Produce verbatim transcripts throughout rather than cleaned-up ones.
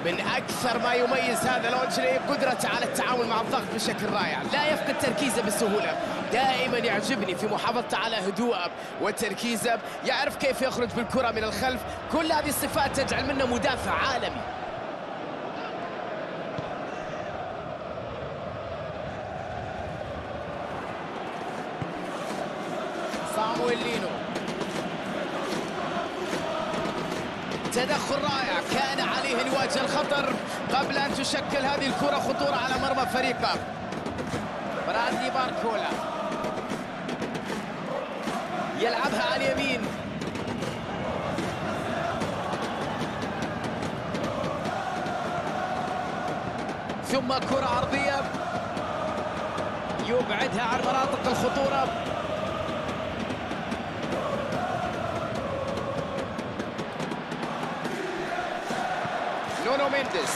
من أكثر ما يميز هذا لونجلي قدرته على التعامل مع الضغط بشكل رائع، لا يفقد تركيزه بسهولة، دائما يعجبني في محافظته على هدوءه وتركيزه، يعرف كيف يخرج بالكرة من الخلف، كل هذه الصفات تجعل منه مدافع عالمي. صامويل لينو، تدخل رائع، كان عليه ان يواجه الخطر قبل ان تشكل هذه الكرة خطورة على مرمى فريقه. برادلي باركولا يلعبها على اليمين، ثم كرة عرضية يبعدها عن مناطق الخطورة. نونو مينديز،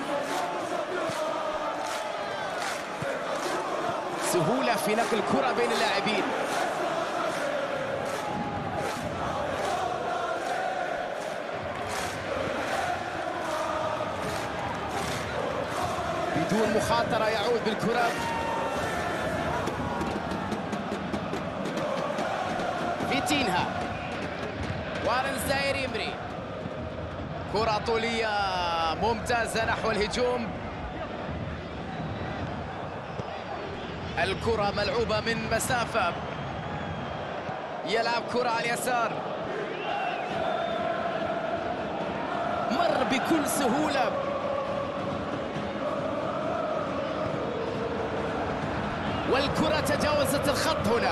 سهولة في نقل الكرة بين اللاعبين. بدون مخاطرة يعود بالكرة. فيتينها، وارن زاير يمري، كرة طولية ممتازة نحو الهجوم. الكرة ملعوبة من مسافة، يلعب كرة على اليسار، مر بكل سهولة. والكرة تجاوزت الخط هنا.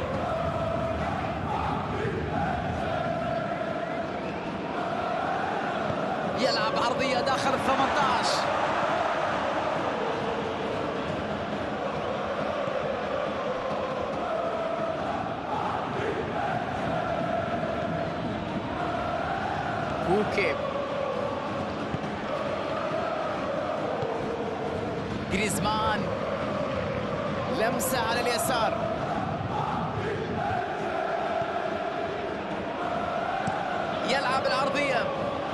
يلعب عرضية داخل الثمانية عشر. كوكي، جريزمان، لمسة على اليسار، يلعب العرضية،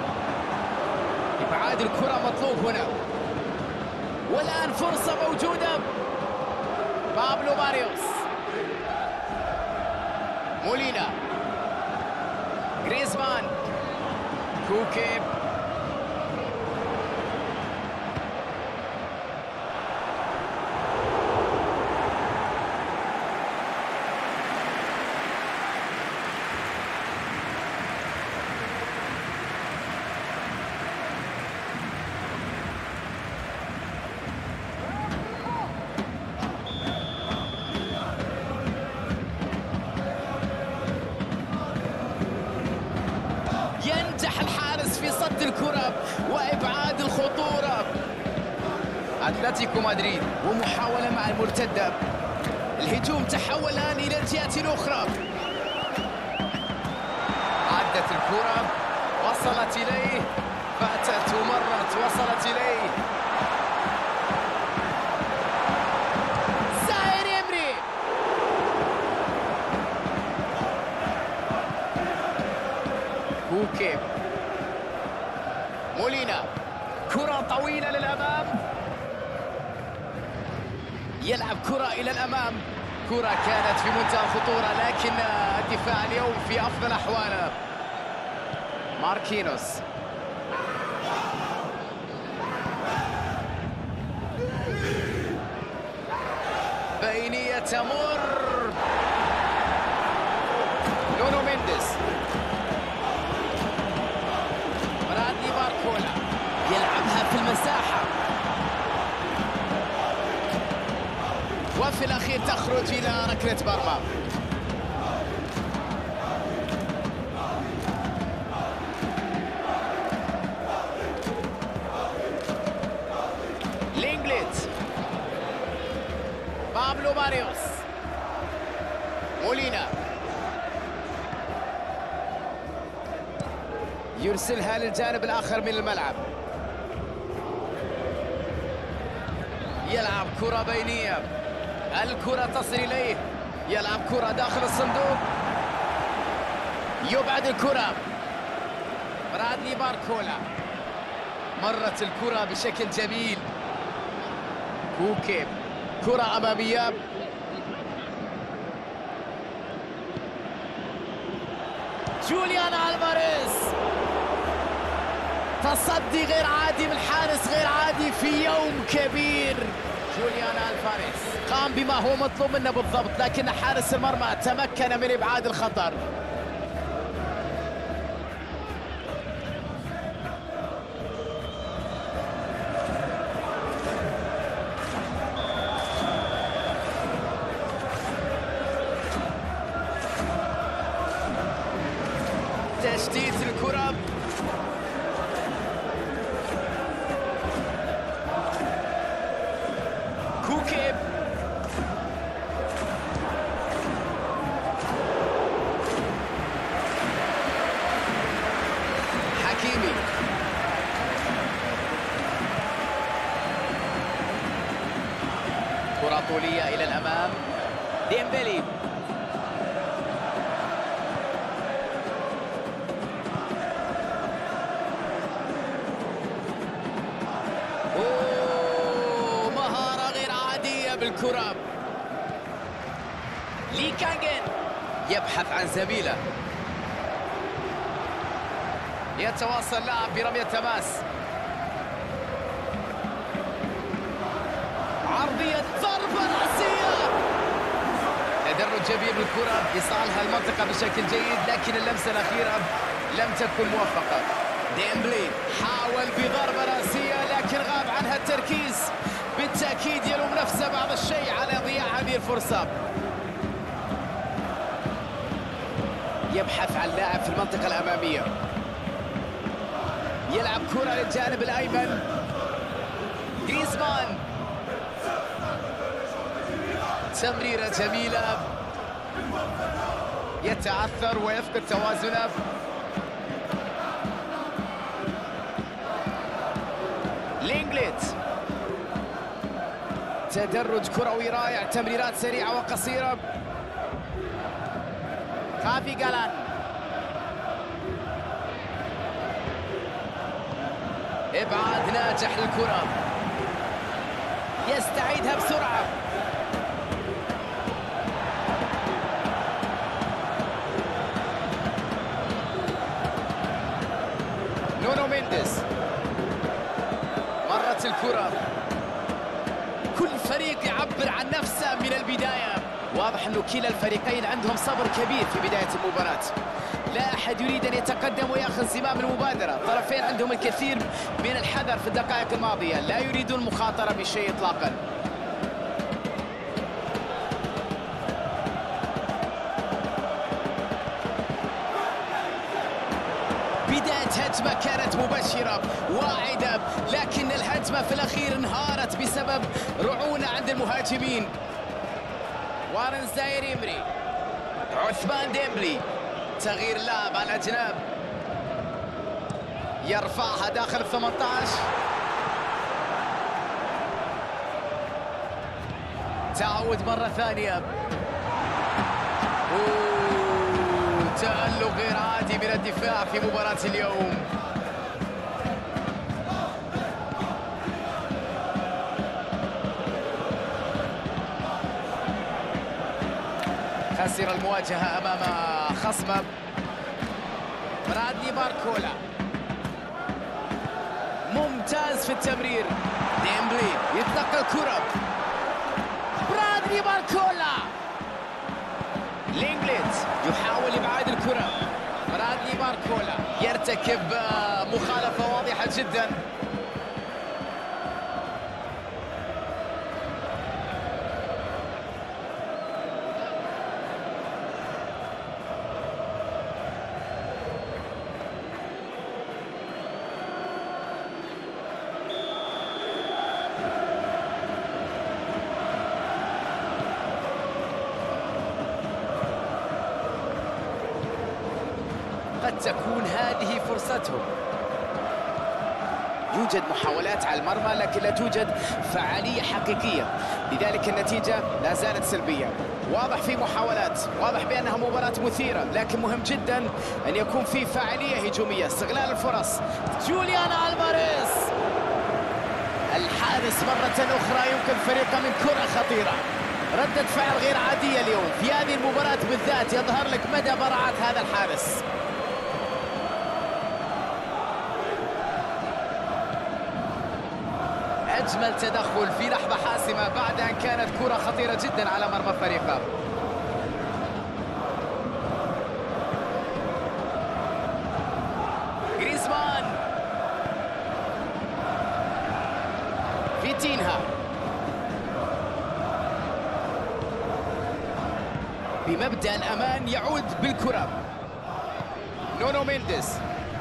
إبعاد الكرة مطلوب هنا. والآن فرصة موجودة. بابلو باريوس، مولينا، جريزمان، كوكي، ينجح الحارس في صد الكرة وإبعاد الخطورة. أتلتيكو مدريد ومحاولة مع المرتدة. الهجوم تحول الآن إلى الجهة الأخرى. عدت الكرة، وصلت إليه، فاتت ومرت، وصلت إليه. زاير يمري، كوكي، مولينا، كرة طويلة للأمام، يلعب كرة إلى الأمام. كرة كانت في منتهى الخطورة، لكن الدفاع اليوم في أفضل أحواله. ماركينوس، بينية تمر. نونو مينديز، برادلي باركولا يلعبها في المساحة، وفي الأخير تخرج إلى ركلة مرمى. لينجليت، بابلو باريوس، مولينا، يرسلها للجانب الآخر من الملعب. يلعب كرة بينية، الكرة تصل إليه، يلعب كرة داخل الصندوق، يبعد الكرة. برادلي باركولا، مرت الكرة بشكل جميل. كوكي، كرة أمامية. جوليان ألفاريز، تصدي غير عادي من حارس غير عادي في يوم كبير. جوليان ألفاريز قام بما هو مطلوب منه بالضبط، لكن حارس المرمى تمكن من إبعاد الخطر. تشتيت الكرة، كوكي، حكيمي، كرة طولية إلى الأمام. ديمبلي، أوه مهارة غير عادية بالكرة. لي كانجن يبحث عن زميله، يتواصل لاعب برمية تماس. عرضية ضربة رأسية، تدرج جميل بالكرة، إيصالها المنطقة بشكل جيد، لكن اللمسة الأخيرة لم تكن موفقة. ديمبلي حاول بضربة رأسية لكن غاب عنها التركيز، بالتأكيد يلوم نفسه بعض الشيء على ضياع هذه الفرصة. يبحث عن لاعب في المنطقة الأمامية، يلعب كرة للجانب الأيمن. غريزمان، تمريرة جميلة، يتعثر ويفقد توازنه. لينغليت، تدرج كروي رائع، تمريرات سريعة وقصيرة. خافي جالان، ابعاد ناجح للكرة، يستعيدها بسرعة. نونو مينديز، مرت الكرة. كل فريق يعبر عن نفسه من البداية، واضح أنه كلا الفريقين عندهم صبر كبير في بداية المباراة. لا أحد يريد أن يتقدم ويأخذ زمام المبادرة، الطرفين عندهم الكثير من الحذر في الدقائق الماضية، لا يريدون المخاطرة بشيء إطلاقاً. بداية هجمة كانت مبشرة واعدة، لكن الهجمة في الأخير انهارت بسبب رعونة عند المهاجمين. وارن زاير إمري، عثمان ديمبلي، تغيير لاعب على الأجناب، يرفعها داخل الثمانية عشر. تعود مرة ثانية. أوه، تألق غير عادي من الدفاع في مباراة اليوم. خسر المواجهة أمام خصمه. برادلي باركولا ممتاز في التمرير. ديمبلي يتلقى الكرة. برادلي باركولا. لينغليت يحاول إبعاد الكرة. برادلي باركولا يرتكب مخالفة واضحة جدا. قد تكون هذه فرصتهم. يوجد محاولات على المرمى لكن لا توجد فعالية حقيقية، لذلك النتيجة لا زالت سلبية. واضح في محاولات، واضح بأنها مباراة مثيرة، لكن مهم جدا أن يكون في فعالية هجومية، استغلال الفرص. جوليان ألفاريز يونس مرة أخرى يمكن فريقه من كرة خطيرة. ردة فعل غير عادية اليوم في هذه المباراة بالذات، يظهر لك مدى براعة هذا الحارس. أجمل تدخل في لحظة حاسمة بعد أن كانت كرة خطيرة جدا على مرمى فريقه. جريزمان، فيتينها بمبدأ الأمان يعود بالكرة. نونو مينديز،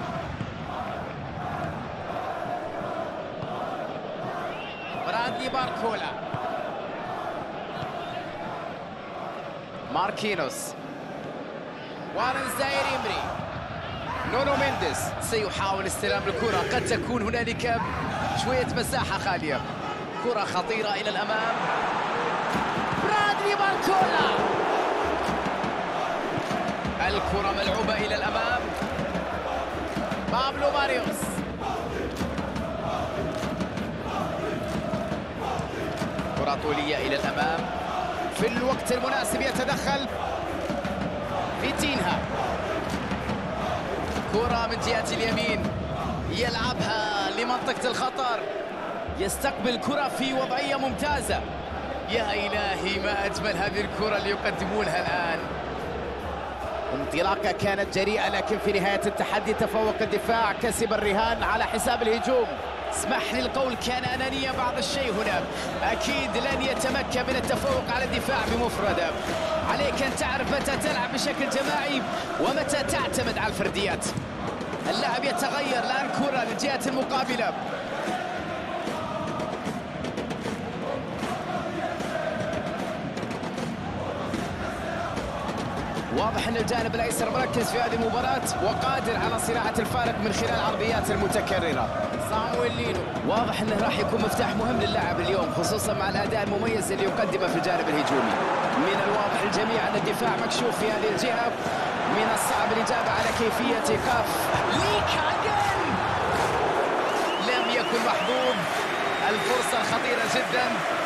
برادلي باركولا، ماركينوس، وارن زاير إمري، نونو مينديز سيحاول استلام الكرة. قد تكون هنالك شوية مساحة خالية. كرة خطيرة إلى الأمام، برادلي باركولا، الكرة ملعوبة إلى الأمام، بابلو ماريوس، كرة طولية إلى الأمام، في الوقت المناسب يتدخل فيتينها، كرة من جهة اليمين يلعبها لمنطقة الخطر، يستقبل كرة في وضعية ممتازة. يا إلهي ما أجمل هذه الكرة اللي يقدمونها الآن. انطلاقة كانت جريئة، لكن في نهاية التحدي تفوق الدفاع، كسب الرهان على حساب الهجوم. اسمح لي القول كان أنانية بعض الشيء هنا. أكيد لن يتمكن من التفوق على الدفاع بمفرده. عليك أن تعرف متى تلعب بشكل جماعي ومتى تعتمد على الفرديات. اللعب يتغير الآن، كرة للجهة المقابلة. واضح أن الجانب الأيسر مركز في هذه المباراة وقادر على صناعة الفارق من خلال العرضيات المتكررة. صامويل لينو واضح أنه راح يكون مفتاح مهم للاعب اليوم، خصوصا مع الأداء المميز اللي يقدمه في الجانب الهجومي. من الواضح للجميع أن الدفاع مكشوف في هذه الجهة. من الصعب الإجابة على كيفية إيقاف ليكاغن. لم يكن محظوظ، الفرصة الخطيرة جدا،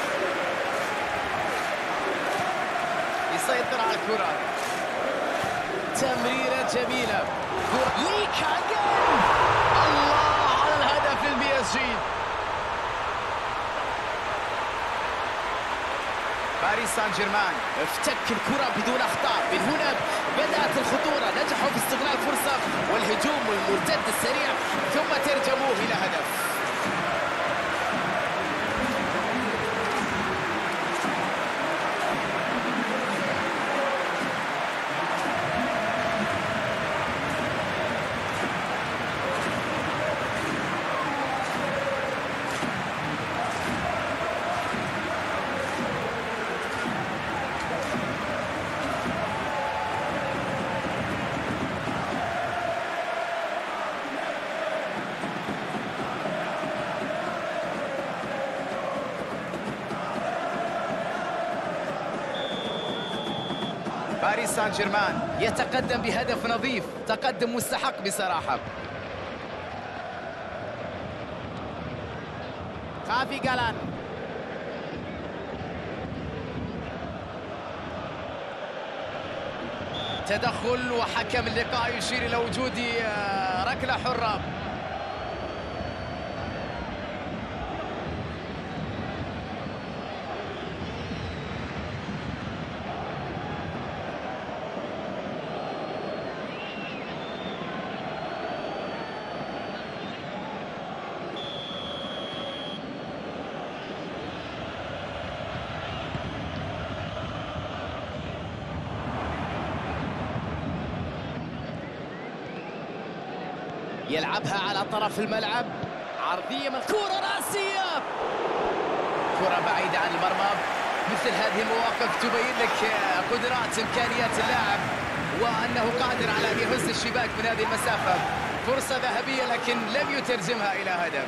يسيطر على الكرة، تمريرة جميلة، ليكاغن، الله على الهدف للبي اس جي. باريس سان جيرمان افتك الكرة بدون أخطاء. من هنا بدأت الخطورة، نجحوا في استغلال فرصة والهجوم والمرتد السريع ثم ترجموه إلى هدف. باريس سان جيرمان يتقدم بهدف نظيف، تقدم مستحق بصراحة. خافي جالان، تدخل وحكم اللقاء يشير إلى وجود ركلة حرة. يلعبها على طرف الملعب، عرضية من كرة راسية، كرة بعيدة عن المرمى. مثل هذه المواقف تبين لك قدرات إمكانيات اللاعب وأنه قادر على أن يهز الشباك من هذه المسافة. فرصة ذهبية لكن لم يترجمها إلى هدف.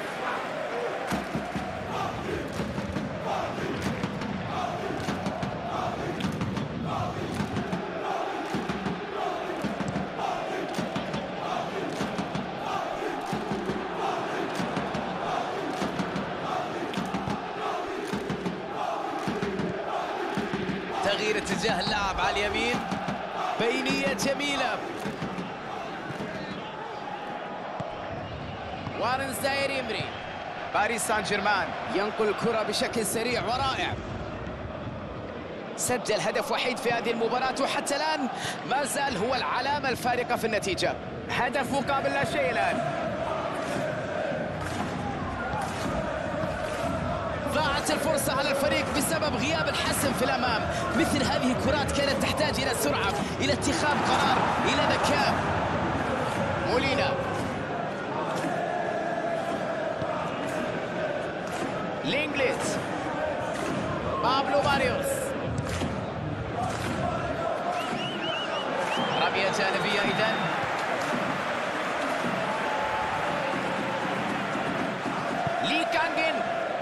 تغيير اتجاه اللاعب على اليمين. بينية جميلة. وارن زاير إمري. باريس سان جيرمان ينقل الكرة بشكل سريع ورائع. سجل هدف وحيد في هذه المباراة وحتى الآن ما زال هو العلامة الفارقة في النتيجة. هدف مقابل لا شيء الآن. ضاعت الفرصة على الفريق بسبب غياب الحسم في الأمام. مثل هذه الكرات كانت تحتاج إلى سرعة، إلى اتخاذ قرار، إلى ذكاء. مولينا. لينجليت. بابلو باريوس. رمية جانبية إذن. لي كانجين.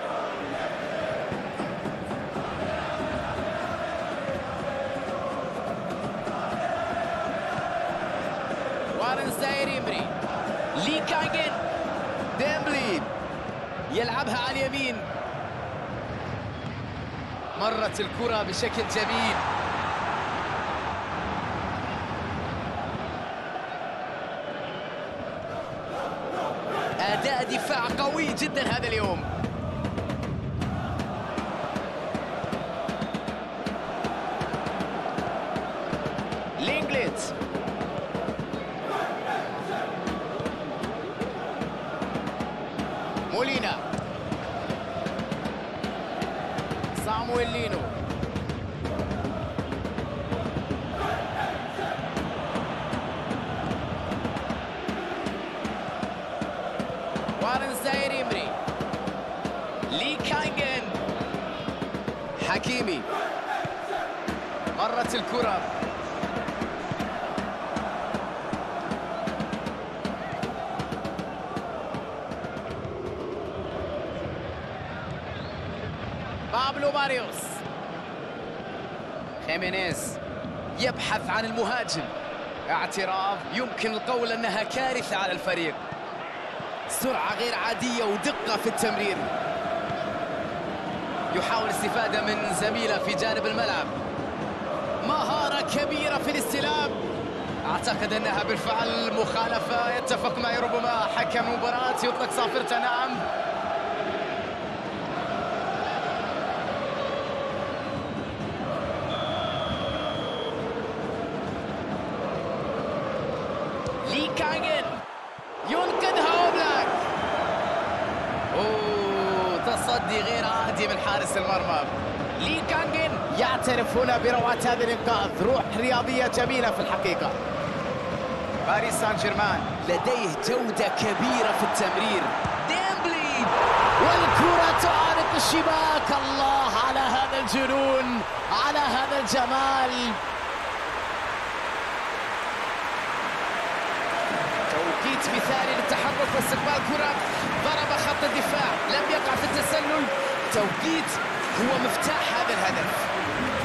وارن زاير إمري. لي كانجين. ديمبلي يلعبها على اليمين. مرت الكرة بشكل جميل. أداء دفاع قوي جدا هذا اليوم. لينجليت. مولينا. صامويل لينو. وارن زاير إمري. لي كانجين. حكيمي. مرت الكرة. بابلو باريوس. خيمينيز يبحث عن المهاجم. اعتراض يمكن القول انها كارثة على الفريق. سرعة غير عادية ودقة في التمرير. يحاول الاستفادة من زميله في جانب الملعب. مهارة كبيرة في الاستلام. اعتقد انها بالفعل مخالفة. يتفق معي ربما حكم المباراة يطلق صافرته. نعم. لي كانجين ينقذها أوبلاك. أوه، تصدي غير عادي من حارس المرمى. لي كانجين يعترف هنا بروعة هذا الإنقاذ. روح رياضية جميلة في الحقيقة. باريس سان جيرمان لديه جودة كبيرة في التمرير. ديمبلي والكرة تعانق الشباك. الله على هذا الجنون، على هذا الجمال. توقيت مثالي للتحرك واستقبال كرة. ضرب خط الدفاع، لم يقع في التسلل. توقيت هو مفتاح هذا الهدف.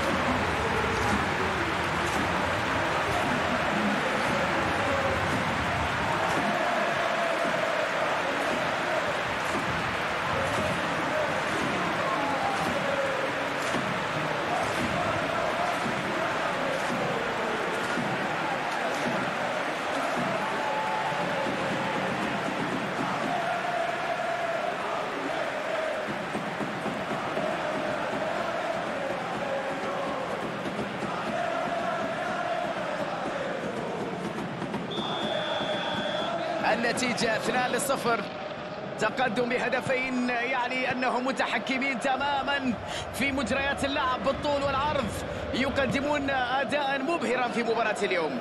النتيجة اثنان لصفر. تقدم بهدفين، يعني أنهم متحكمين تماما في مجريات اللعب بالطول والعرض. يقدمون أداء مبهرا في مباراة اليوم.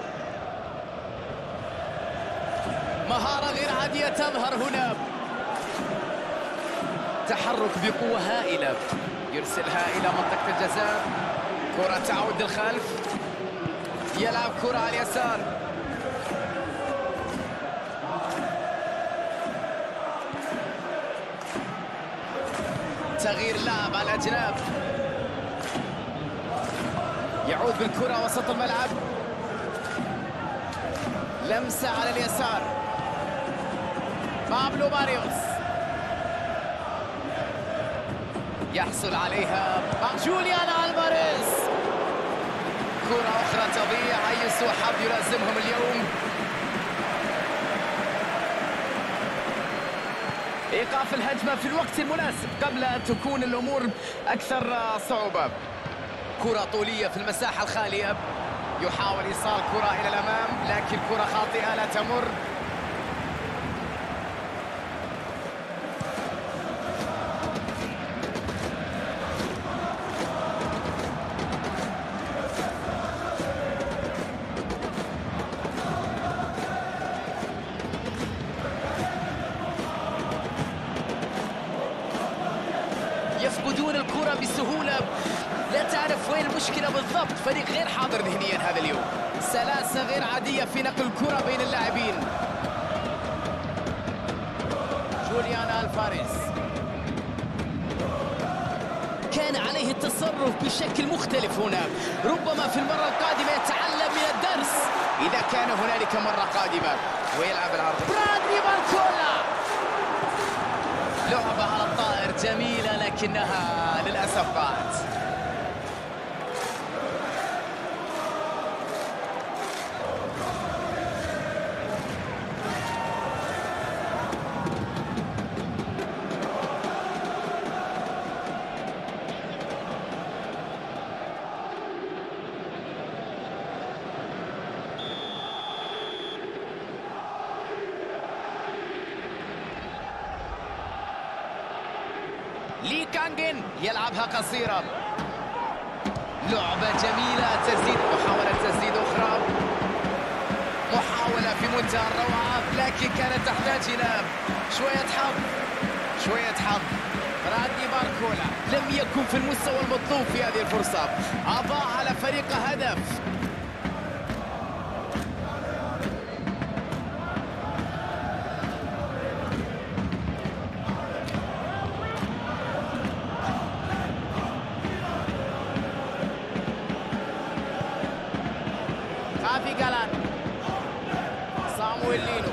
مهارة غير عادية تظهر هنا. تحرك بقوة هائلة. يرسلها إلى منطقة الجزاء. كرة تعود للخلف. يلعب كرة على اليسار. تغيير اللاعب على الأجناب. يعود بالكرة وسط الملعب. لمسة على اليسار. بابلو باريوس يحصل عليها جوليان ألفاريز. كرة أخرى تضيع، أي سوء حظ يلازمهم اليوم. إيقاف الهجمة في الوقت المناسب قبل أن تكون الأمور أكثر صعوبة. كرة طولية في المساحة الخالية، يحاول إيصال كرة إلى الأمام لكن كرة خاطئة لا تمر. يفقدون الكرة بسهولة، لا تعرف وين المشكلة بالضبط. فريق غير حاضر ذهنيا هذا اليوم، سلاسة غير عادية في نقل الكرة بين اللاعبين. جوليان الفاريز كان عليه التصرف بشكل مختلف هنا، ربما في المرة القادمة يتعلم من الدرس إذا كان هنالك مرة قادمة. ويلعب العرض برادلي باركولا، لعبة على الطائر جميلة لكنها للأسف ضاعت. لي كانغين يلعبها قصيرة، لعبة جميلة، تسديد، محاولة تسديد أخرى، محاولة في منتهى الروعة لكن كانت تحتاج إلى شوية حظ شوية حظ. برادلي باركولا لم يكن في المستوى المطلوب في هذه الفرصة، أضاع على فريقه هدف. خافي جالان، صامويل لينو،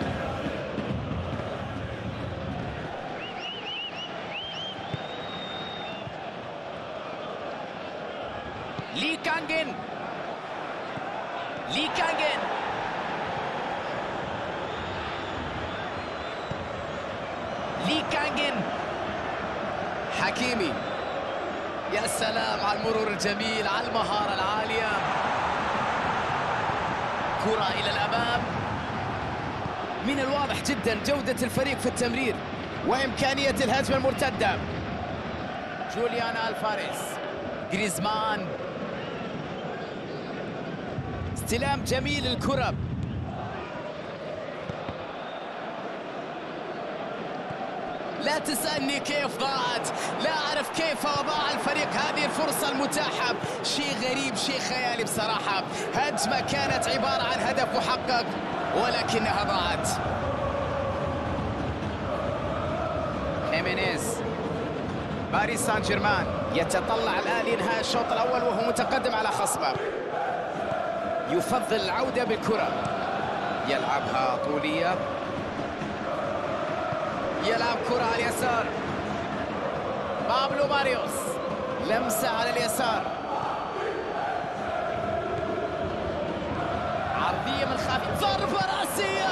لي كانغين، لي كانغين لي كانغين حكيمي، يا سلام على المرور الجميل، على المهارة العالية. كرة إلى الأمام، من الواضح جدا جودة الفريق في التمرير وإمكانية الهجمة المرتدة. جوليان الفاريز، غريزمان، استلام جميل الكرة، لا تسألني كيف ضاعت، لا أعرف كيف أضاع الفريق هذه الفرصة المتاحة. شيء غريب، شيء خيالي بصراحة. هجمة كانت عبارة عن هدف محقق ولكنها ضاعت. خيمينيز، باريس سان جيرمان يتطلع الآن لإنهاء الشوط الأول وهو متقدم على خصمه. يفضل العودة بالكرة، يلعبها طولية، يلعب كرة على اليسار، بابلو ماريوس، لمسة على اليسار، عرضية من خافي، ضربة رأسية.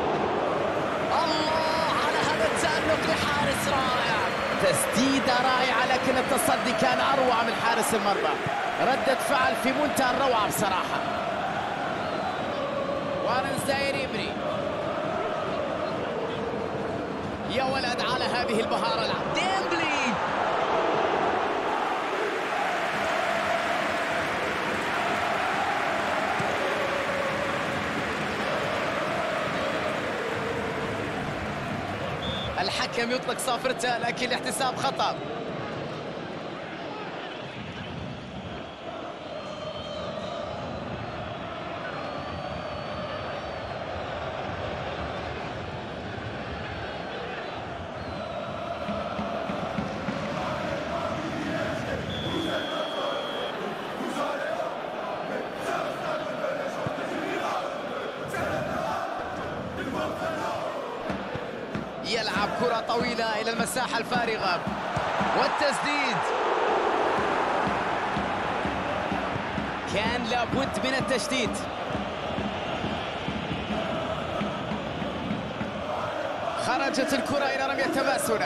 الله على هذا التألق لحارس رائع، تسديدة رائعة لكن التصدي كان أروع من حارس المرمى. ردة فعل في منتهى الروعة بصراحة. وارن زاير إمري، يا ولد على هذه المهارة. ديمبلي، الحكم يطلق صافرته لكن الاحتساب خطأ. يلعب كرة طويلة إلى المساحة الفارغة والتسديد. كان لابد من التشتيت. خرجت الكرة إلى رمية التماس هنا.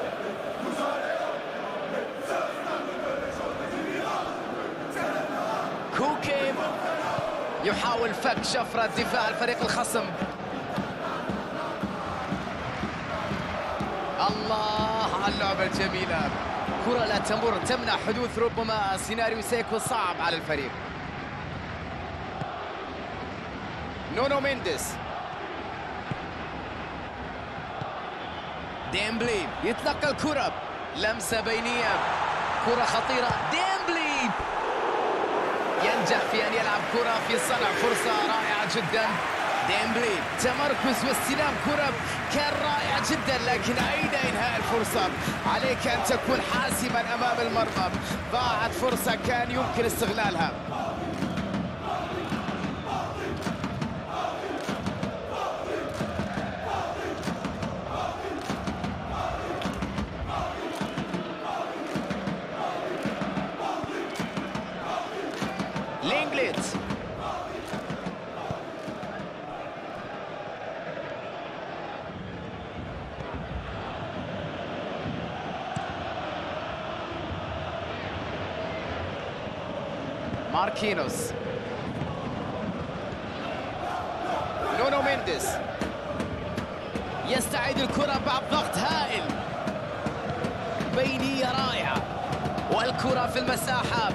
كوكي يحاول فك شفرة دفاع الفريق الخصم. الله على اللعبة الجميلة، كرة لا تمر تمنع حدوث ربما سيناريو سيكون صعب على الفريق. نونو مينديز، ديمبلي يتلقى الكرة، لمسة بينية، كرة خطيرة، ديمبلي ينجح في أن يلعب كرة في صنع فرصة رائعة جدا. ديمبلي تمركز واستلام كرة كان رائع جدا، لكن أين إنهاء الفرصة؟ عليك أن تكون حاسما أمام المرمى. ضاعت فرصة كان يمكن استغلالها. لينجليت ماركينوس، نونو مينديز يستعيد الكرة بعد ضغط هائل، بينية رائعة والكرة في المساحة.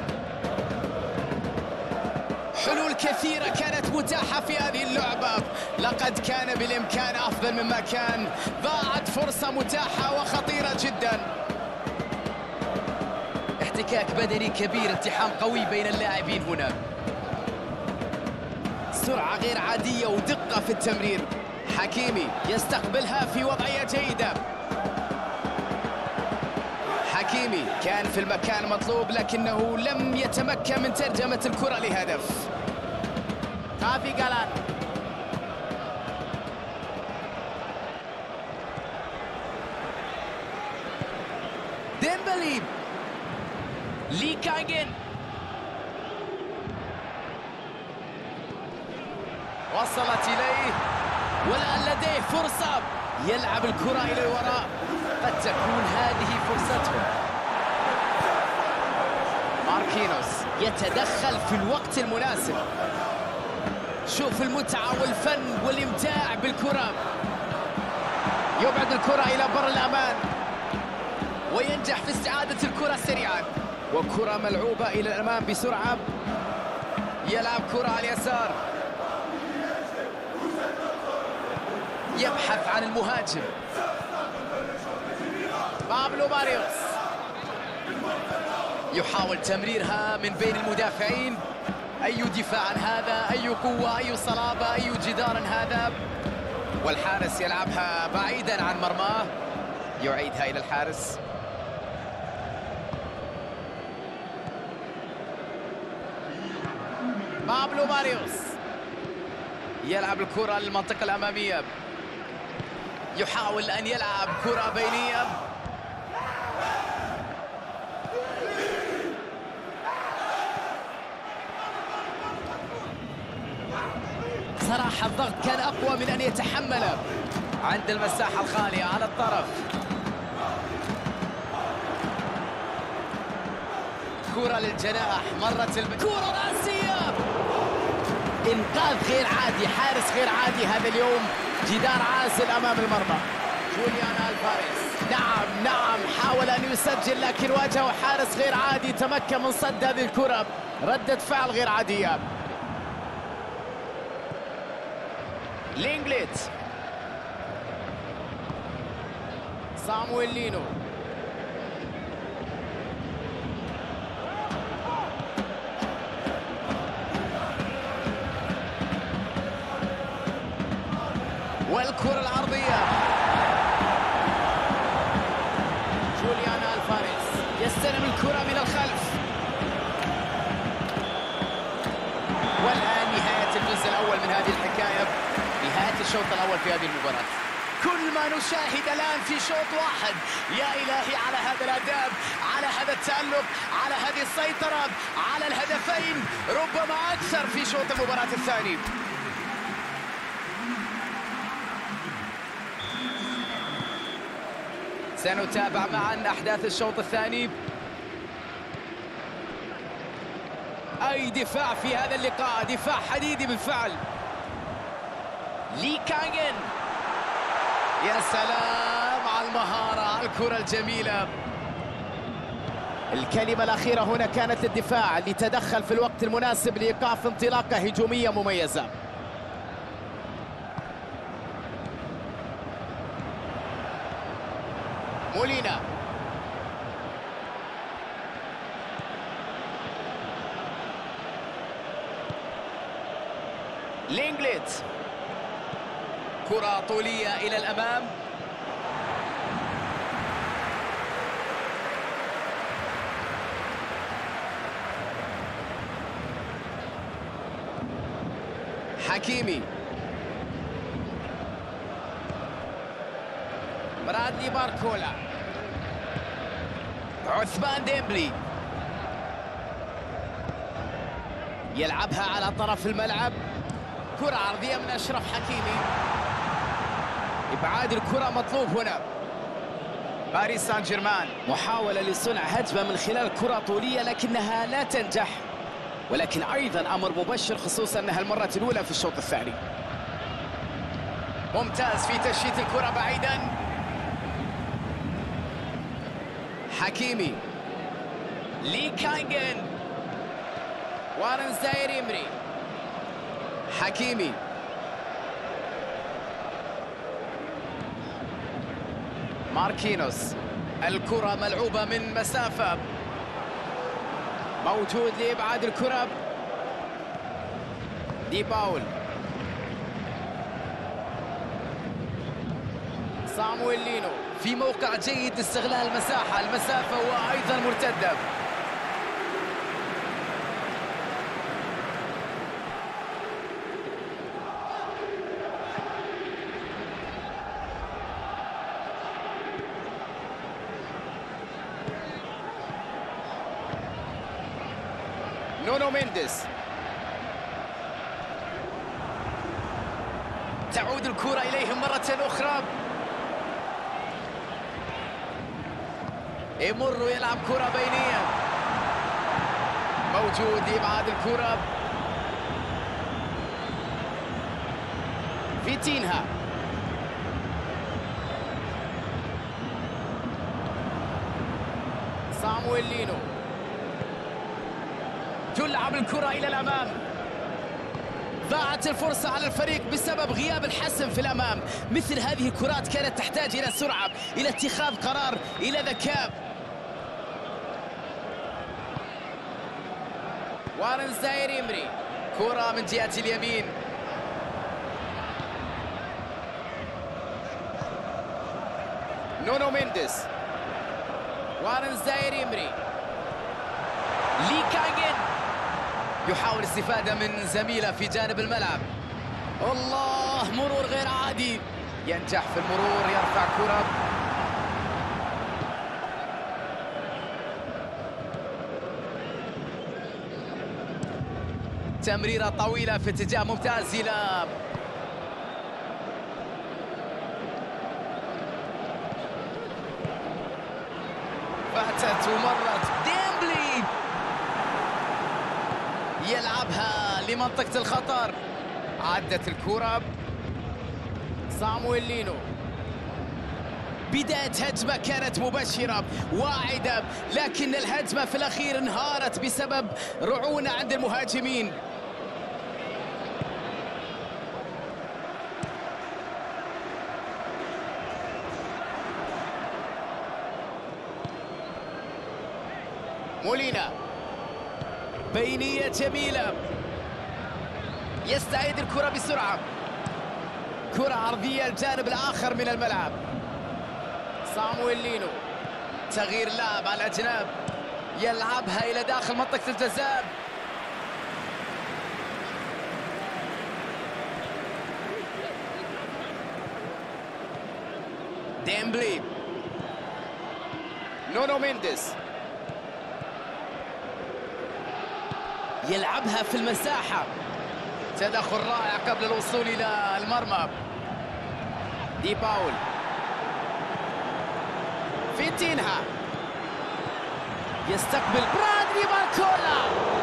حلول كثيرة كانت متاحة في هذه اللعبة، لقد كان بالإمكان أفضل مما كان. ضاعت فرصة متاحة وخطيرة جدا. احتكاك بدني كبير، التحام قوي بين اللاعبين هنا، سرعة غير عادية ودقة في التمرير. حكيمي يستقبلها في وضعية جيدة. حكيمي كان في المكان المطلوب لكنه لم يتمكن من ترجمة الكرة لهدف. كافي جالان، ديمبلي، لي كايجن وصلت إليه والآن لديه فرصة، يلعب الكرة إلى الوراء، قد تكون هذه فرصتهم. ماركينوس يتدخل في الوقت المناسب. شوف المتعة والفن والإمتاع بالكرة، يبعد الكرة إلى بر الأمان وينجح في استعادة الكرة سريعا، وكرة ملعوبة إلى الأمام بسرعة. يلعب كرة على اليسار، يبحث عن المهاجم بابلو باريوس، يحاول تمريرها من بين المدافعين. أي دفاع هذا، أي قوة، أي صلابة، أي جدار هذا، والحارس يلعبها بعيدا عن مرماه، يعيدها إلى الحارس. بابلو باريوس يلعب الكرة للمنطقة الأمامية، يحاول أن يلعب كرة بينية. صراحة الضغط كان أقوى من أن يتحمله عند المساحة الخالية على الطرف. كرة للجناح، مرت الب... كرة رأسية، إنقاذ غير عادي، حارس غير عادي هذا اليوم، جدار عازل أمام المرمى. جوليان الفاريز، نعم نعم حاول أن يسجل لكن واجهه حارس غير عادي، تمكن من صد هذه الكرة، ردة فعل غير عادية. لينجليت، صامويل لينو، والكرة العرضية، جوليان الفاريز يستلم الكرة من الخلف. والآن نهاية الجزء الأول من هذه الحكاية، نهاية الشوط الأول في هذه المباراة. كل ما نشاهد الآن في شوط واحد. يا إلهي على هذا الأداء، على هذا التألق، على هذه السيطرة، على الهدفين ربما أكثر في شوط المباراة الثاني. سنتابع معا أحداث الشوط الثاني. أي دفاع في هذا اللقاء، دفاع حديدي بالفعل. لي كانغن، يا سلام على المهارة، على الكرة الجميلة. الكلمة الأخيرة هنا كانت للدفاع اللي تدخل في الوقت المناسب لإيقاف انطلاقة هجومية مميزة. مولينا، لينجليت، كرة طولية إلى الأمام. حكيمي، برادلي باركولا، عثمان ديمبلي يلعبها على طرف الملعب. كرة عرضية من أشرف حكيمي. إبعاد الكرة مطلوب هنا. باريس سان جيرمان محاولة لصنع هجمة من خلال كرة طولية لكنها لا تنجح، ولكن أيضا أمر مبشر خصوصا أنها المرة الأولى في الشوط الثاني. ممتاز في تشتيت الكرة بعيدا. حكيمي، لي كانغن، وارن زاير إمري، حكيمي، ماركينوس، الكرة ملعوبة من مسافة، موجود لإبعاد الكرة. دي باول، صامويل لينو في موقع جيد لاستغلال المساحة، المسافة وأيضا مرتدة. نونو مينديز، تعود الكرة إليهم مرة أخرى. يمر يلعب كرة بينية، موجود لإبعاد الكرة. فيتينها، صامويل لينو، تلعب الكرة إلى الأمام. ضاعت الفرصة على الفريق بسبب غياب الحسم في الأمام. مثل هذه الكرات كانت تحتاج إلى سرعة، إلى اتخاذ قرار، إلى ذكاء. وارن زاير إمري، كرة من جهة اليمين. نونو مينديز، وارن زاير إمري، لي كانغن يحاول الاستفادة من زميله في جانب الملعب. الله، مرور غير عادي، ينجح في المرور، يرفع كرة. تمريرة طويلة في اتجاه ممتاز إلى فاتت ومرت. ديمبلي يلعبها لمنطقة الخطر، عدت الكرة. صامويل لينو، بداية هجمة كانت مبشرة واعدة، لكن الهجمة في الأخير انهارت بسبب رعونة عند المهاجمين. مولينا، بينية جميلة، يستعيد الكرة بسرعة. كرة عرضية الجانب الآخر من الملعب. صامويل لينو، تغيير لاعب على الأجناب، يلعبها إلى داخل منطقة الجزاء. ديمبلي، نونو مينديز يلعبها في المساحة، تدخل رائع قبل الوصول إلى المرمى. دي باول، فيتينها يستقبل برادلي باركولا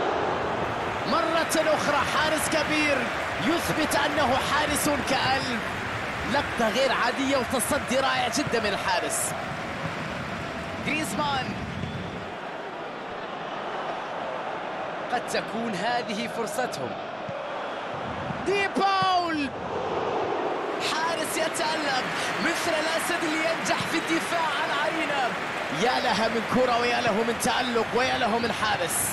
مرة أخرى. حارس كبير يثبت أنه حارس كألف. لقطة غير عادية وتصدي رائع جدا من الحارس. جريزمان، قد تكون هذه فرصتهم. دي باول، حارس يتألق مثل الأسد اللي ينجح في الدفاع عن عينه. يا لها من كرة ويا له من تألق ويا له من حارس.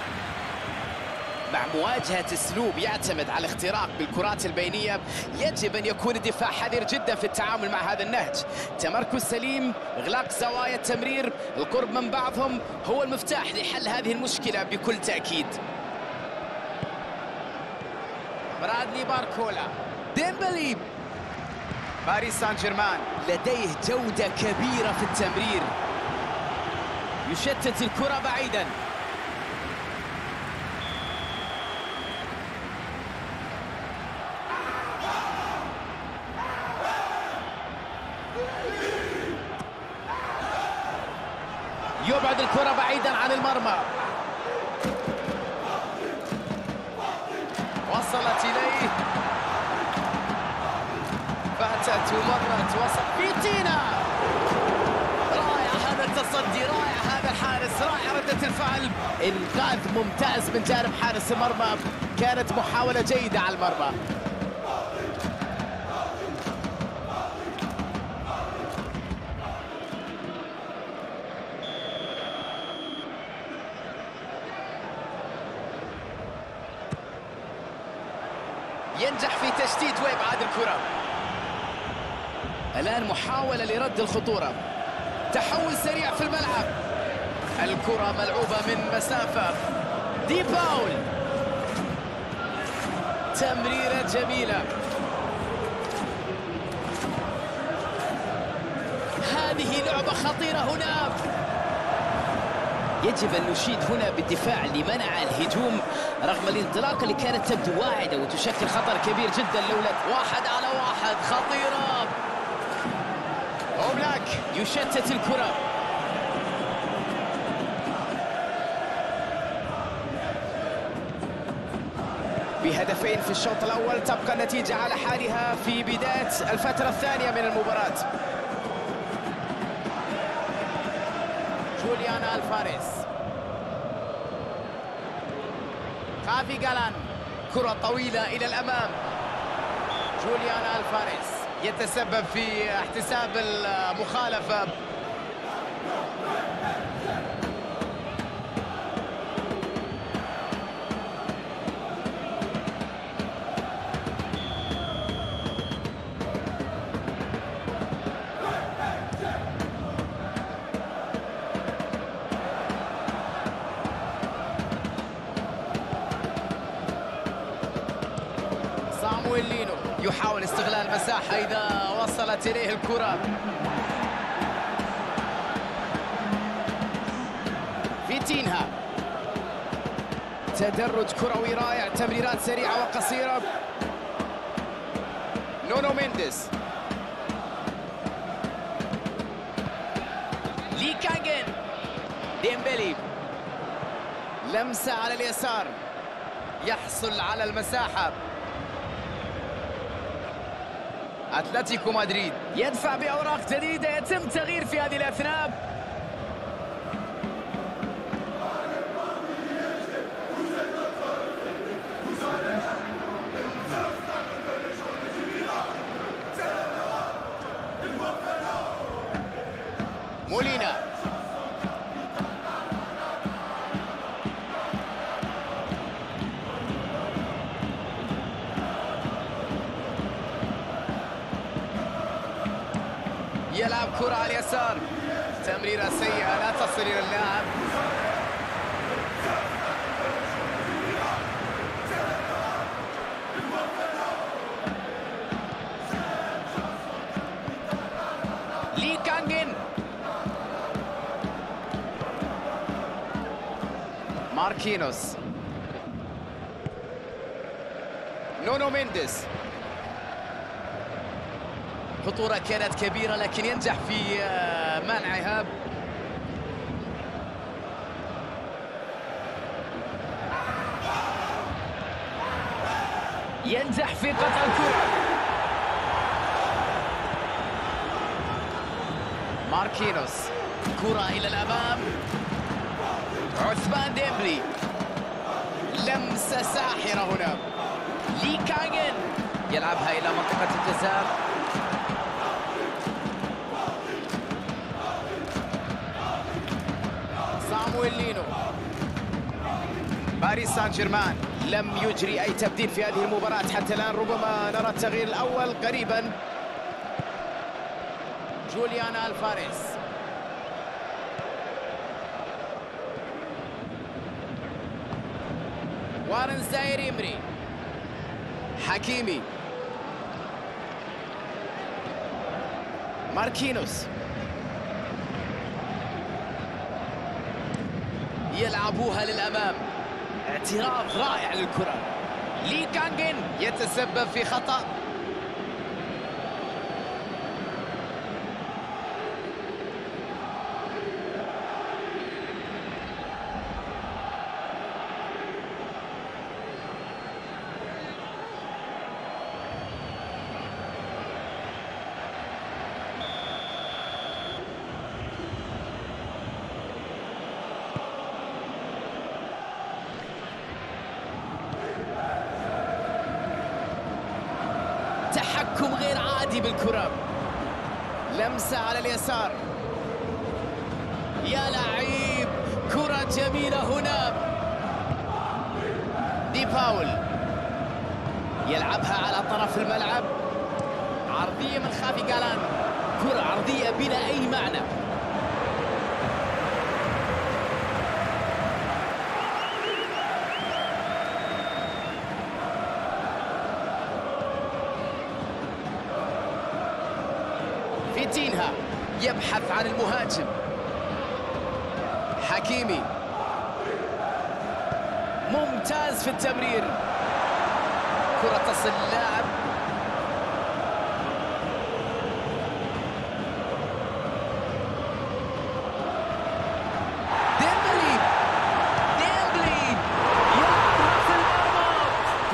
مع مواجهة اسلوب يعتمد على الاختراق بالكرات البينية يجب ان يكون الدفاع حذر جدا في التعامل مع هذا النهج. تمركز سليم، اغلاق زوايا التمرير، القرب من بعضهم هو المفتاح لحل هذه المشكلة بكل تأكيد. برادلي باركولا، ديمبلي، باريس سان جيرمان لديه جودة كبيرة في التمرير، يشتت الكرة بعيدا. يبعد الكرة بعيدا عن المرمى، وصلت إليه، فاتت ومرت، وصل فيتينا. رائع هذا التصدي، رائع هذا الحارس، رائع ردة الفعل. إنقاذ ممتاز من جانب حارس المرمى، كانت محاولة جيدة على المرمى. ينجح في تشتيت وإبعاد الكرة. الآن محاولة لرد الخطورة، تحول سريع في الملعب، الكرة ملعوبة من مسافة. دي باول، تمريرة جميلة. هذه لعبة خطيرة هنا، يجب أن نشيد هنا بالدفاع لمنع الهجوم رغم الانطلاقة اللي كانت تبدو واعدة وتشكل خطر كبير جدا لولا واحد على واحد. خطيرة، أوبلاك يشتت الكرة. بهدفين في الشوط الأول تبقى النتيجة على حالها في بداية الفترة الثانية من المباراة. جوليان ألفاريز، خافي جالان، كرة طويلة إلى الأمام. جوليان ألفاريز يتسبب في احتساب المخالفة. صامويل لينو يحاول استغلال مساحة إذا وصلت إليه الكرة. فيتينها، تدرج كروي رائع، تمريرات سريعة وقصيرة. نونو مينديز، لي كانجن، ديمبلي، لمسة على اليسار، يحصل على المساحة. أتلتيكو مدريد يدفع بأوراق جديدة، يتم تغيير في هذه الأثناء. مولينا، يلعب كرة على اليسار، تمريرة سيئة لا تصل إلى اللاعب. لي ماركينوس، نونو مينديز. خطورة كانت كبيرة لكن ينجح في منعها. ينجح في قطع الكرة. ماركينوس، كرة إلى الأمام. عثمان ديمبلي، لمسة ساحرة هنا. لي كانغن يلعبها إلى منطقة الجزاء. صامويل لينو. باريس سان جيرمان لم يجري أي تبديل في هذه المباراة حتى الآن، ربما نرى التغيير الأول قريبا. جوليان الفاريز، وارن زاير إمري، حكيمي، ماركينوس يلعبوها للأمام. اعتراض رائع للكرة. لي كانغن يتسبب في خطأ. تحكم غير عادي بالكرة. لمسة على اليسار. يا لعيب، كرة جميلة هنا. دي باول يلعبها على طرف الملعب. عرضية من خافي جالان. كرة عرضية بلا أي معنى. فيتينها يبحث عن المهاجم. حكيمي ممتاز في التمرير. كرة تصل اللاعب. ديمبلي ديمبلي يلعبها في المرمى.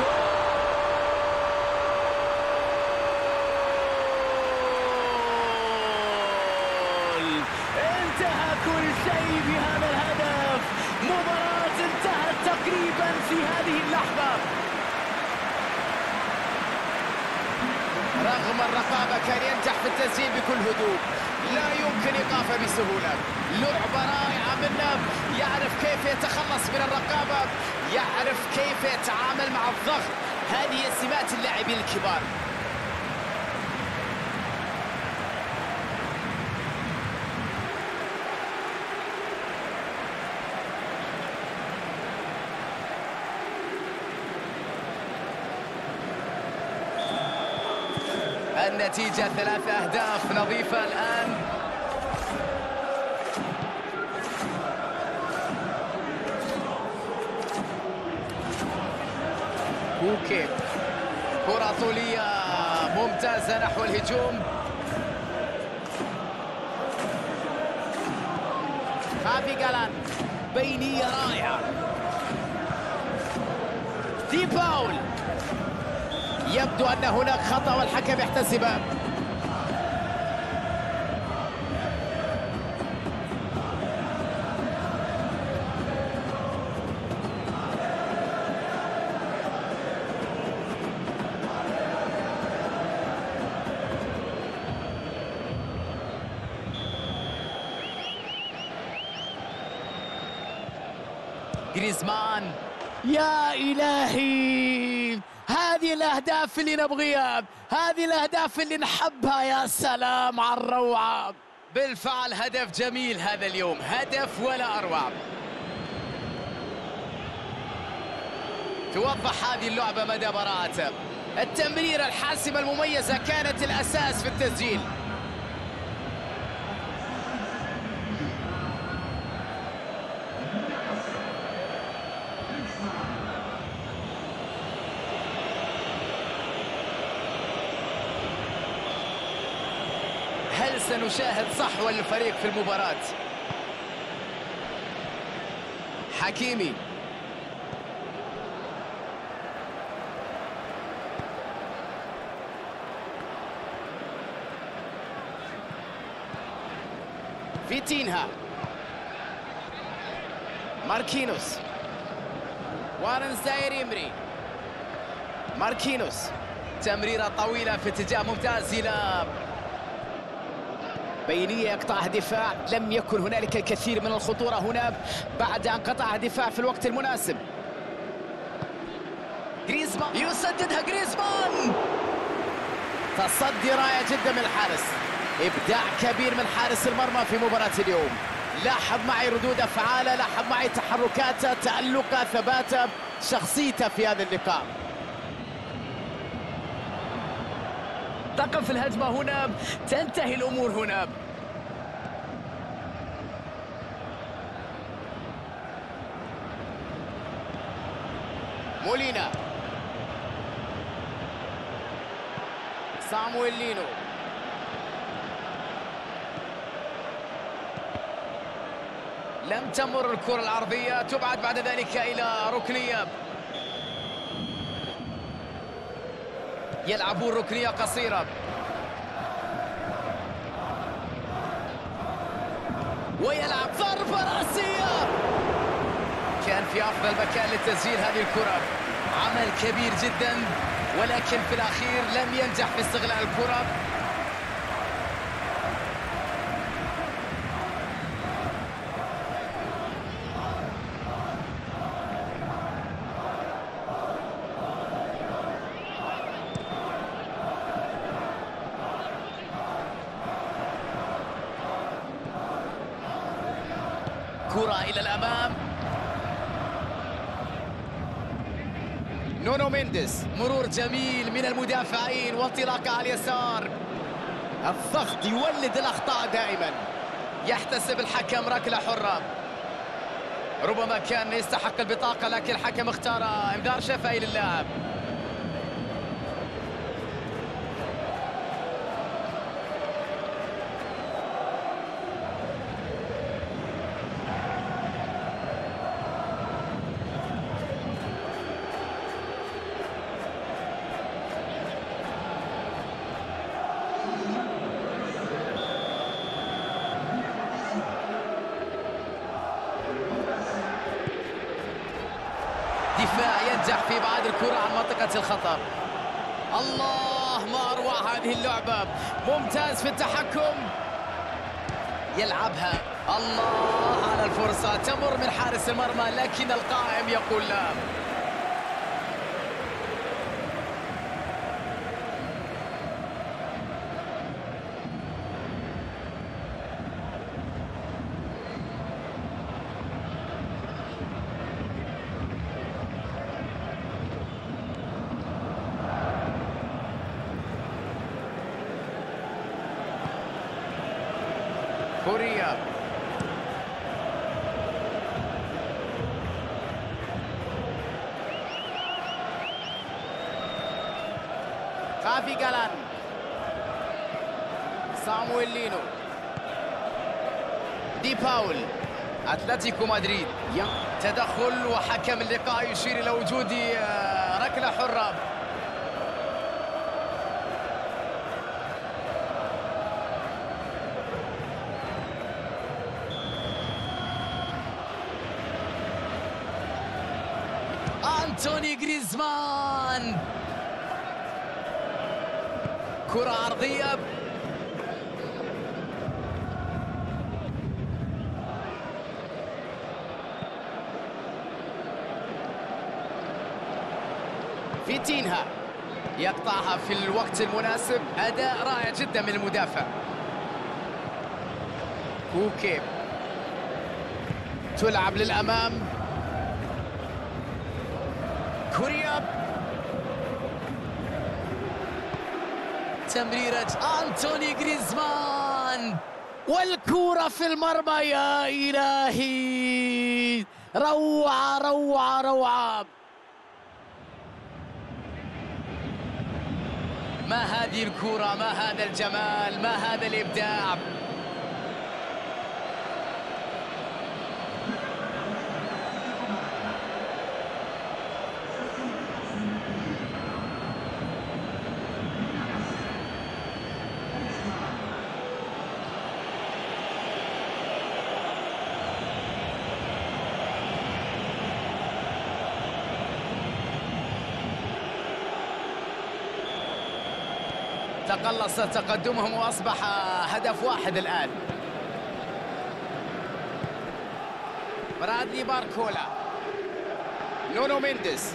جول. انتهى كل شيء بهذا الهدف. مباراة انتهت تقريبا في هذه اللحظة. رغم الرقابة كان ينجح في التسجيل بكل هدوء. لا يمكن إيقافه بسهولة. لعبة رائعة منه. يعرف كيف يتخلص من الرقابة. يعرف كيف يتعامل مع الضغط. هذه سمات اللاعبين الكبار. النتيجة ثلاث أهداف نظيفة الآن. كوكي، كرة طولية ممتازة نحو الهجوم. خافي جالان، بينية رائعة. دي باول، يبدو أن هناك خطأ والحكم يحتسبه. جريزمان، يا إلهي، هذه الأهداف اللي نبغيها، هذه الأهداف اللي نحبها. يا سلام على الروعة. بالفعل هدف جميل هذا اليوم، هدف ولا أروع. توضح هذه اللعبة مدى براءته. التمريرة الحاسمة المميزة كانت الأساس في التسجيل. نشاهد صحوة الفريق في المباراة. حكيمي، فيتينها، ماركينوس، وارن زاير يمري، ماركينوس، تمريرة طويلة في اتجاه ممتاز إلى بينية يقطعها دفاع. لم يكن هنالك الكثير من الخطورة هنا بعد أن قطعها دفاع في الوقت المناسب. غريزمان يسددها، غريزمان، تصدي رائع جدا من الحارس، إبداع كبير من حارس المرمى في مباراة اليوم. لاحظ معي ردود أفعاله، لاحظ معي تحركاته، تألقه، ثباته، شخصيته في هذا اللقاء. تقف الهجمة هنا، تنتهي الأمور هنا. مولينا، صامويل لينو، لم تمر الكرة العرضية، تبعد بعد ذلك إلى ركنية. يلعبون ركنية قصيرة، ويلعب ضربة رأسية. كان في أفضل مكان لتسجيل هذه الكرة، عمل كبير جدا، ولكن في الأخير لم ينجح في استغلال الكرة. كرة إلى الأمام، نونو مينديز، مرور جميل من المدافعين وانطلاقة على اليسار. الضغط يولد الأخطاء دائما. يحتسب الحكم ركلة حرة، ربما كان يستحق البطاقة لكن الحكم اختار انذار شفهي للاعب. دفاع ينجح في ابعاد الكرة عن منطقة الخطر. الله، ما اروع هذه اللعبة، ممتاز في التحكم، يلعبها. الله على الفرصة، تمر من حارس المرمى لكن القائم يقول لا. كوريا، خافي جالان، صامويل لينو، دي باول، أتلتيكو مدريد. تدخل وحكم اللقاء يشير إلى وجود ركلة حرة. أنتوني غريزمان، كرة عرضية، فيتينها يقطعها في الوقت المناسب. أداء رائع جدا من المدافع. كوكي تلعب للأمام، كوريا، تمريرة أنتوني غريزمان، والكرة في المرمى. يا إلهي، روعة روعة روعة. ما هذه الكرة، ما هذا الجمال، ما هذا الإبداع. تقلص تقدمهم وأصبح هدف واحد الآن. برادلي باركولا، نونو مينديز،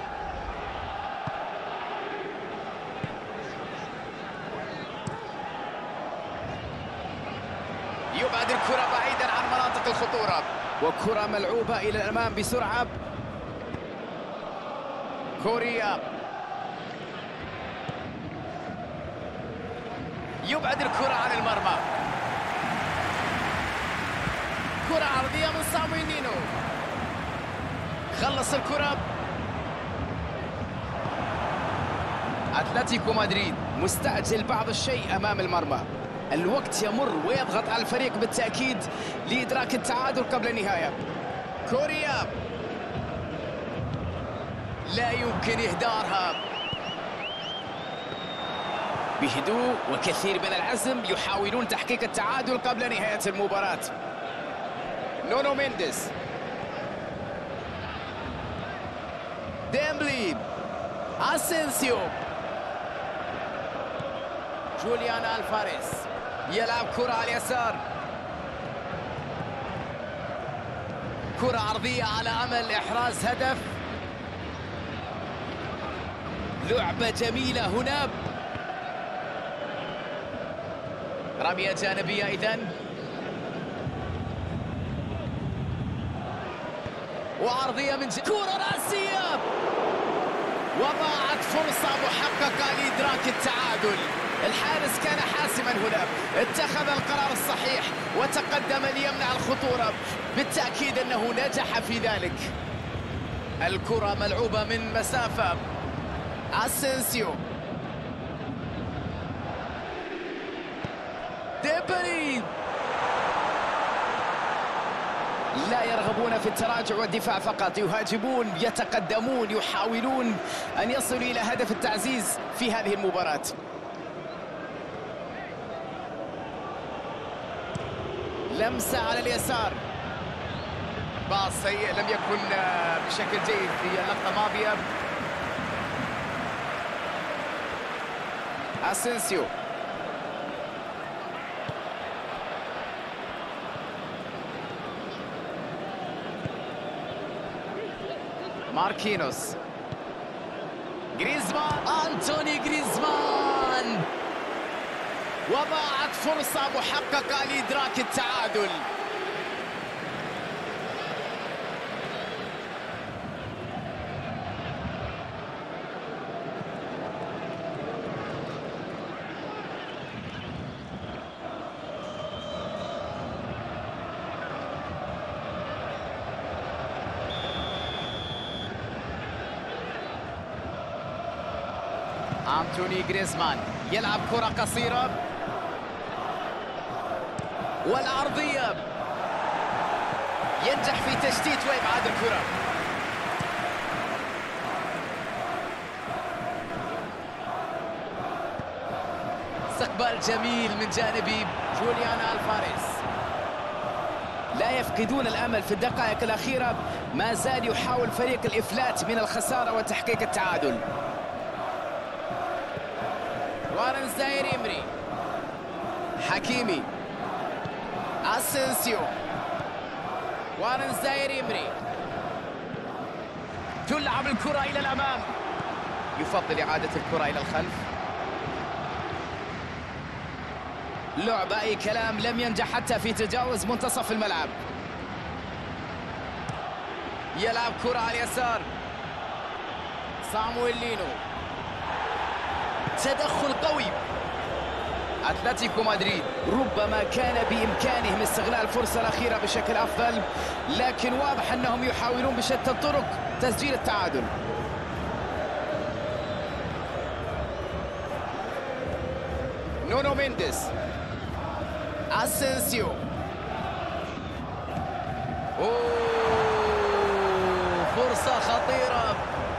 يبعد الكرة بعيدا عن مناطق الخطورة، وكرة ملعوبة إلى الأمام بسرعة. كوريا يبعد الكرة عن المرمى. كرة عرضية من صامويل نينو، خلص الكرة. أتلتيكو مدريد مستعجل بعض الشيء أمام المرمى. الوقت يمر ويضغط على الفريق بالتأكيد لإدراك التعادل قبل النهاية. كوريا لا يمكن إهدارها. بهدوء وكثير من العزم يحاولون تحقيق التعادل قبل نهاية المباراة. نونو مينديز، ديمبلي، أسينسيو، جوليان ألفاريز يلعب كرة على اليسار. كرة عرضية على أمل إحراز هدف. لعبة جميلة هنا. رمية جانبية إذن، وعرضية من كرة رأسية، وضاعت فرصة محققة لإدراك التعادل. الحارس كان حاسما هنا، اتخذ القرار الصحيح وتقدم ليمنع الخطورة. بالتأكيد أنه نجح في ذلك. الكرة ملعوبة من مسافة. أسينسيو، ديمبلي، لا يرغبون في التراجع والدفاع فقط، يهاجمون، يتقدمون، يحاولون أن يصلوا إلى هدف التعزيز في هذه المباراة. لمسة على اليسار، باص سيء لم يكن بشكل جيد في اللقطة الماضية. أسينسيو، ماركينوس، غريزمان، أنتوني غريزمان، وضاعت فرصة محققة لإدراك التعادل. أنتوني غريزمان يلعب كرة قصيرة، والعرضية، ينجح في تشتيت وإبعاد الكرة. استقبال جميل من جانب جوليان ألفاريز. لا يفقدون الأمل في الدقائق الأخيرة، ما زال يحاول فريق الإفلات من الخسارة وتحقيق التعادل. وارن زاير إمري، حكيمي، أسينسيو، وارن زاير إمري، تلعب الكرة إلى الأمام، يفضل إعادة الكرة إلى الخلف. لعبة أي كلام، لم ينجح حتى في تجاوز منتصف الملعب. يلعب كرة على اليسار، صامويل نينو، تدخل قوي. أتلتيكو مدريد ربما كان بإمكانهم استغلال الفرصة الأخيرة بشكل أفضل، لكن واضح أنهم يحاولون بشتى الطرق تسجيل التعادل. نونو مينديز. اسينسيو. اوه فرصة خطيرة.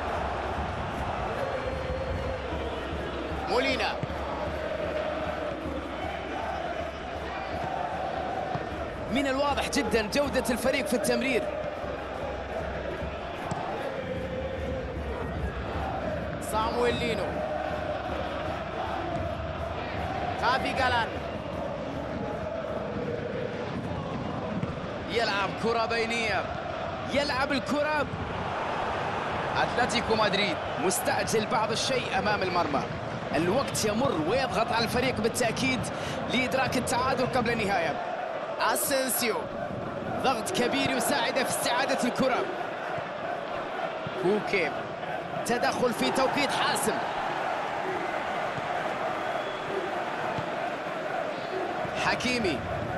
مولينا. من الواضح جدا جودة الفريق في التمرير. صامويل لينو. خافي جالان. يلعب كرة بينية. يلعب الكرة. أتلتيكو مدريد مستعجل بعض الشيء أمام المرمى. الوقت يمر ويضغط على الفريق بالتأكيد لإدراك التعادل قبل النهاية. اسينسيو. ضغط كبير يساعده في استعادة الكرة. كوكي. تدخل في توقيت حاسم. حكيمي.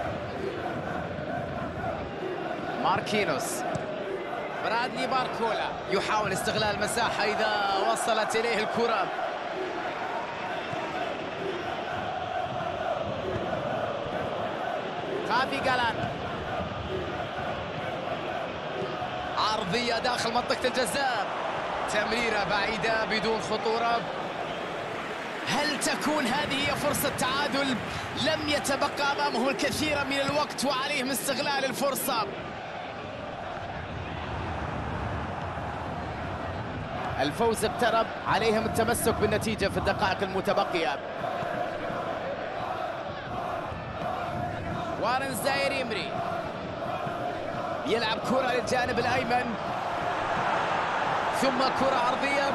ماركينوس. برادلي باركولا يحاول استغلال المساحة إذا وصلت إليه الكرة. خافي جالان. عرضية داخل منطقة الجزاء. تمريرة بعيدة بدون خطورة. هل تكون هذه هي فرصة تعادل؟ لم يتبقى أمامه الكثير من الوقت وعليهم استغلال الفرصة. الفوز اقترب، عليهم التمسك بالنتيجة في الدقائق المتبقية. وارن زاير إمري يلعب كرة للجانب الأيمن، ثم كرة عرضية.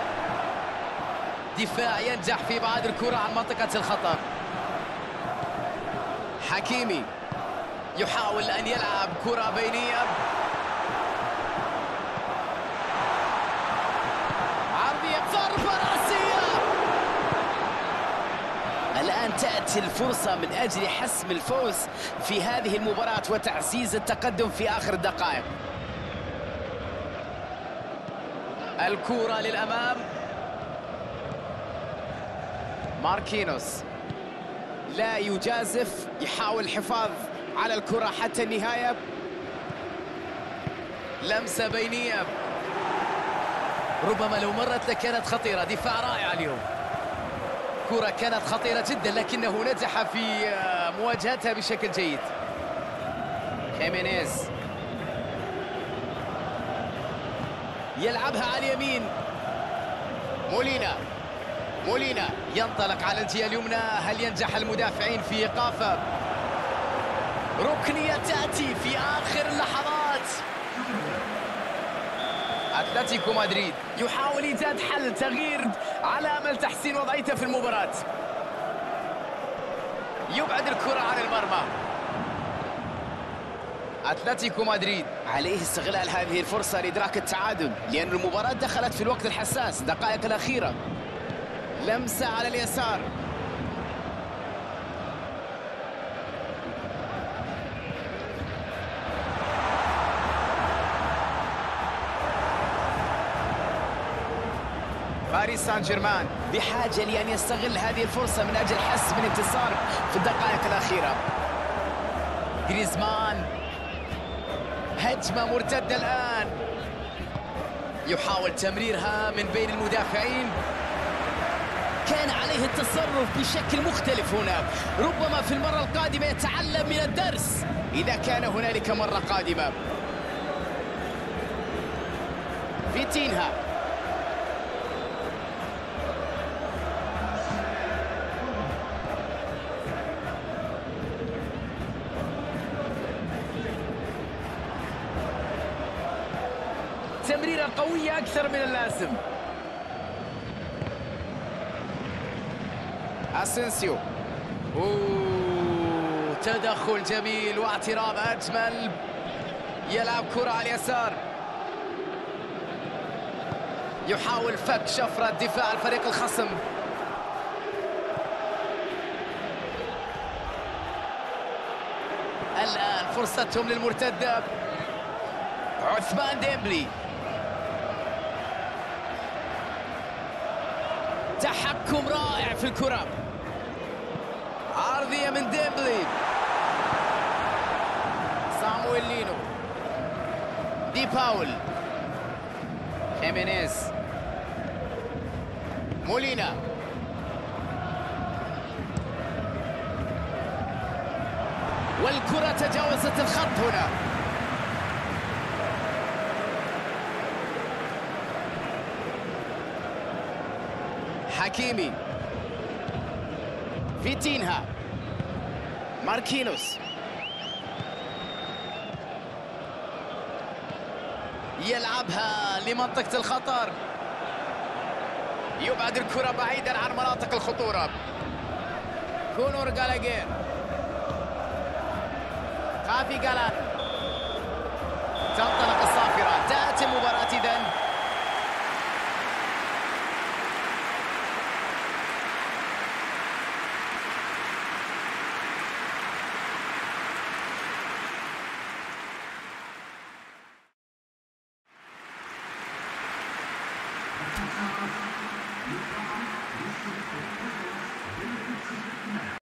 دفاع ينجح في إبعاد الكرة عن منطقة الخطر. حكيمي يحاول أن يلعب كرة بينية. عرضية، ضربة رأسية. الآن تأتي الفرصة من أجل حسم الفوز في هذه المباراة وتعزيز التقدم في آخر الدقائق. الكرة للأمام. ماركينوس لا يجازف، يحاول الحفاظ على الكرة حتى النهاية. لمسة بينية، ربما لو مرت لكانت خطيرة. دفاع رائع اليوم. كرة كانت خطيرة جدا لكنه نجح في مواجهتها بشكل جيد. خيمينيز يلعبها على اليمين. مولينا. مولينا ينطلق على الجهة اليمنى. هل ينجح المدافعين في إيقافه؟ ركنية تأتي في آخر اللحظات. أتلتيكو مدريد يحاول إيجاد حل، تغيير على أمل تحسين وضعيته في المباراة. يبعد الكرة عن المرمى. أتلتيكو مدريد عليه استغلال هذه الفرصة لإدراك التعادل، لأن المباراة دخلت في الوقت الحساس، الدقائق الأخيرة. لمسة على اليسار. باريس سان جيرمان بحاجة لأن يستغل هذه الفرصة من أجل حسم الانتصار في الدقائق الأخيرة. جريزمان، هجمة مرتدة الآن. يحاول تمريرها من بين المدافعين. كان عليه التصرف بشكل مختلف هنا، ربما في المرة القادمة يتعلم من الدرس إذا كان هنالك مرة قادمة. فيتينها. تمريرة قوية أكثر من اللازم. اسينسيو. اوه تدخل جميل واعتراض أجمل. يلعب كرة على اليسار. يحاول فك شفرة دفاع الفريق الخصم. الآن فرصتهم للمرتدة. عثمان ديمبلي. تحكم رائع في الكرة. عرضية من ديمبلي. صامويل لينو. دي باول. خيمينيز. مولينا. والكرة تجاوزت الخط هنا. حكيمي. فيتينها. ماركينوس. يلعبها لمنطقة الخطر. يبعد الكرة بعيدا عن مناطق الخطورة. كونور جالاجير. خافي جالان. تنطلق الصافرة. تأتي المباراة إذن.